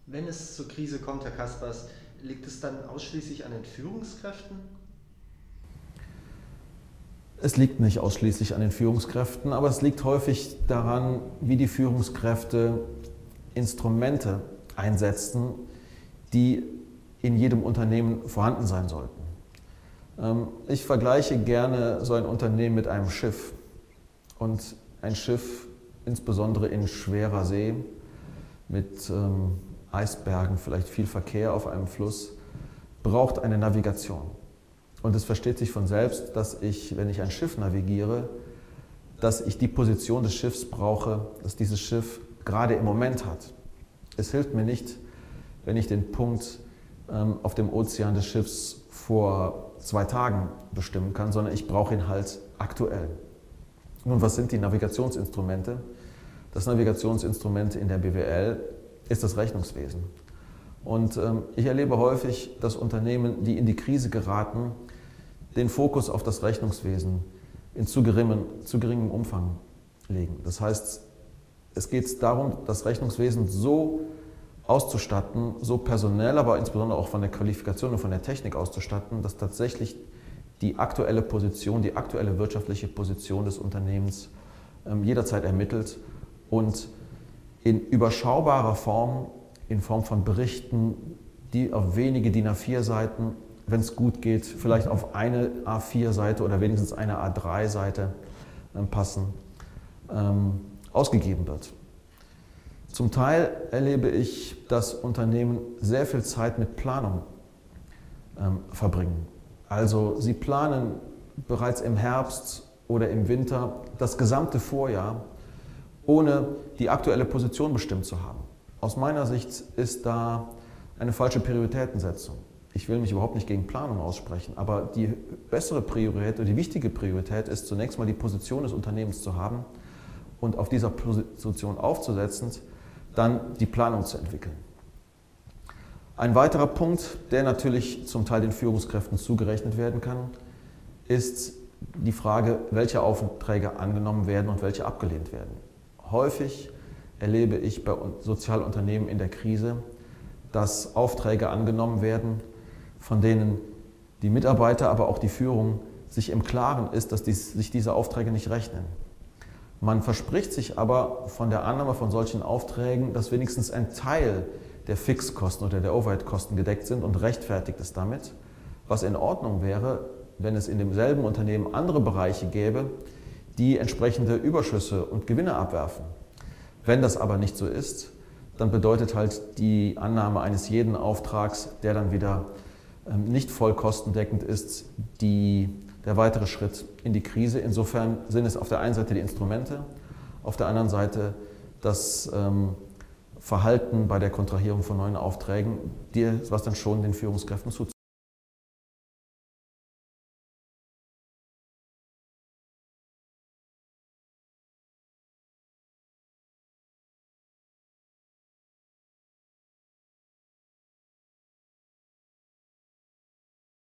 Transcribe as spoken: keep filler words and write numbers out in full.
Wenn es zur Krise kommt, Herr Kaspers, liegt es dann ausschließlich an den Führungskräften? Es liegt nicht ausschließlich an den Führungskräften, aber es liegt häufig daran, wie die Führungskräfte Instrumente einsetzen, die in jedem Unternehmen vorhanden sein sollten. Ich vergleiche gerne so ein Unternehmen mit einem Schiff. Und ein Schiff, insbesondere in schwerer See, mit ähm, Eisbergen, vielleicht viel Verkehr auf einem Fluss, braucht eine Navigation. Und es versteht sich von selbst, dass ich, wenn ich ein Schiff navigiere, dass ich die Position des Schiffs brauche, dass dieses Schiff gerade im Moment hat. Es hilft mir nicht, wenn ich den Punkt ähm, auf dem Ozean des Schiffs vor zwei Tagen bestimmen kann, sondern ich brauche ihn halt aktuell. Nun, was sind die Navigationsinstrumente? Das Navigationsinstrument in der B W L ist das Rechnungswesen. Und ähm, ich erlebe häufig, dass Unternehmen, die in die Krise geraten, den Fokus auf das Rechnungswesen in zu geringem, zu geringem Umfang legen. Das heißt, es geht darum, das Rechnungswesen so auszustatten, so personell, aber insbesondere auch von der Qualifikation und von der Technik auszustatten, dass tatsächlich die aktuelle Position, die aktuelle wirtschaftliche Position des Unternehmens ähm, jederzeit ermittelt und in überschaubarer Form, in Form von Berichten, die auf wenige D I N A vier Seiten, wenn es gut geht, vielleicht auf eine A vier Seite oder wenigstens eine A drei Seite ähm, passen, ähm, ausgegeben wird. Zum Teil erlebe ich, dass Unternehmen sehr viel Zeit mit Planung ähm, verbringen. Also sie planen bereits im Herbst oder im Winter das gesamte Vorjahr, ohne die aktuelle Position bestimmt zu haben. Aus meiner Sicht ist da eine falsche Prioritätensetzung. Ich will mich überhaupt nicht gegen Planung aussprechen, aber die bessere Priorität oder die wichtige Priorität ist zunächst mal die Position des Unternehmens zu haben und auf dieser Position aufzusetzen, dann die Planung zu entwickeln. Ein weiterer Punkt, der natürlich zum Teil den Führungskräften zugerechnet werden kann, ist die Frage, welche Aufträge angenommen werden und welche abgelehnt werden. Häufig erlebe ich bei Sozialunternehmen in der Krise, dass Aufträge angenommen werden, von denen die Mitarbeiter, aber auch die Führung sich im Klaren ist, dass dies, sich diese Aufträge nicht rechnen. Man verspricht sich aber von der Annahme von solchen Aufträgen, dass wenigstens ein Teil der Fixkosten oder der Overhead-Kosten gedeckt sind und rechtfertigt es damit, was in Ordnung wäre, wenn es in demselben Unternehmen andere Bereiche gäbe, die entsprechende Überschüsse und Gewinne abwerfen. Wenn das aber nicht so ist, dann bedeutet halt die Annahme eines jeden Auftrags, der dann wieder nicht voll kostendeckend ist, die, der weitere Schritt in die Krise. Insofern sind es auf der einen Seite die Instrumente, auf der anderen Seite das ähm, Verhalten bei der Kontrahierung von neuen Aufträgen, die, was dann schon den Führungskräften zuzutrauen.